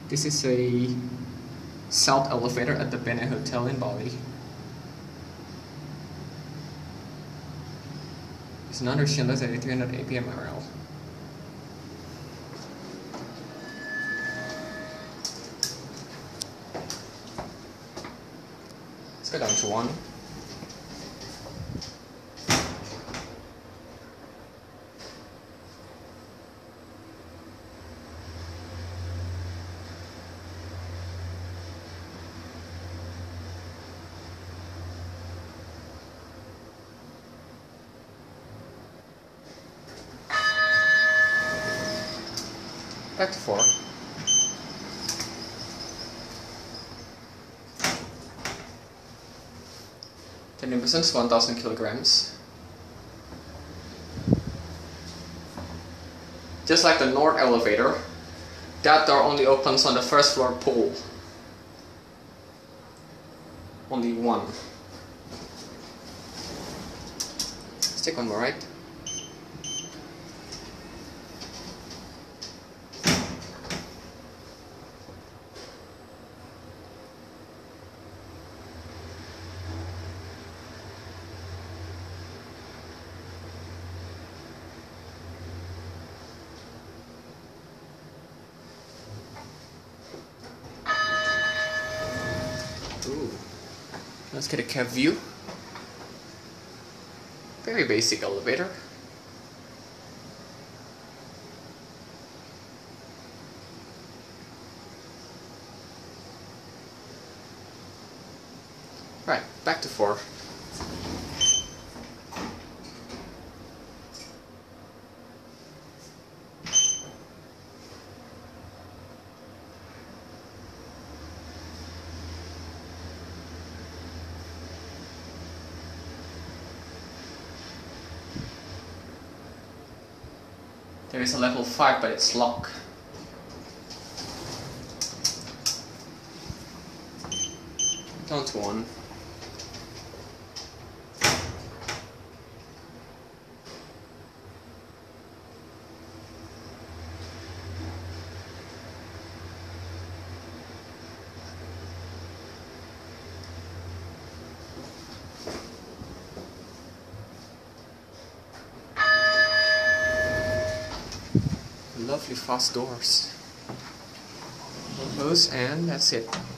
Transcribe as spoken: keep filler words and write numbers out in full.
This is a south elevator at the Bene Hotel in Bali. It's another Schindler thirty-three hundred A P M R L. Let's go down to one. Back to four. The percent is one thousand kilograms. Just like the north elevator, that door only opens on the first floor pole. Only one. Let's take one more, right? Ooh. Let's get a cab view. Very basic elevator. Right, back to four. There is a level five, but it's locked. Down to one. Lovely fast doors. Close, and that's it.